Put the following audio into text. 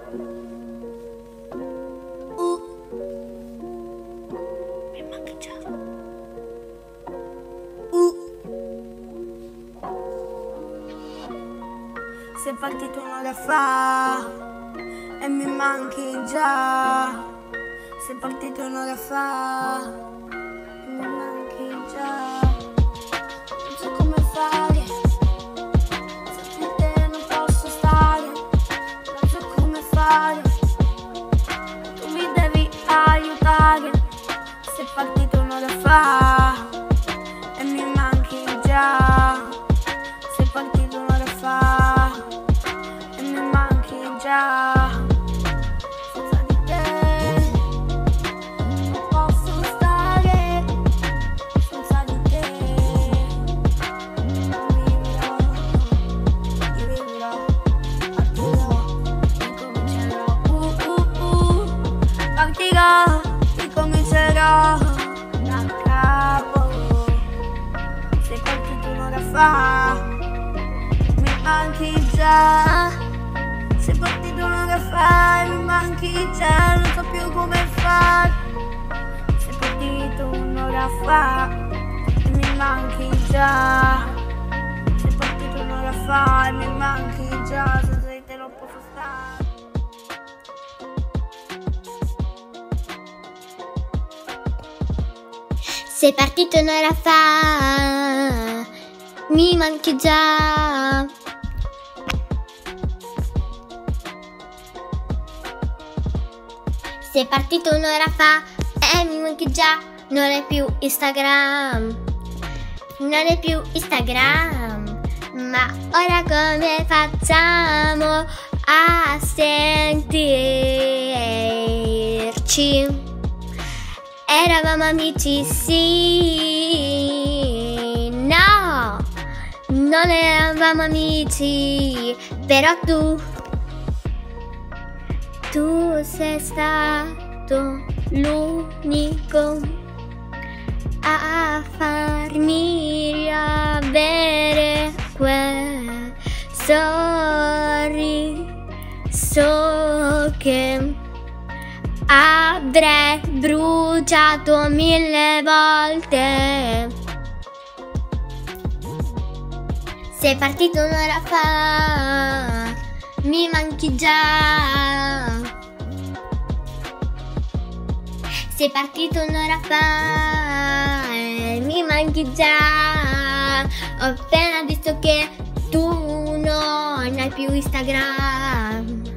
Mi manca già. Sei partito un'ora fa e mi manchi già. Sei partito un'ora fa e mi manchi già. Non so come fare, senza te non posso stare. Non so come fare, tu mi devi aiutare. Sei partito un'ora fa e mi manchi già. Sei partito un'ora fa e mi manchi già. Senza di te non posso stare. Senza di te non vivrò. Io vivrò, partirò, ricomincerò. Partirò, ricomincerò da capo. Sei partito un'ora fa, mi manchi già. Sei partito un'ora fa e mi manchi già. Non so più come fare. Sei partito un'ora fa e mi manchi già. Sei partito un'ora fa e mi manchi già. Senza di te non posso stare. Sei partito un'ora fa, mi manchi già. Sei partito un'ora fa e mi manchi già. Non è più Instagram, non è più Instagram. Ma ora come facciamo a sentirci? Eravamo amici, sì. No, non eravamo amici. Però tu sei stato l'unico a farmi riavere quel sorriso che avrei bruciato 1000 volte. Sei partito un'ora fa, mi manchi già. Sei partito un'ora fa e mi manchi già. Ho appena visto che tu non hai più Instagram.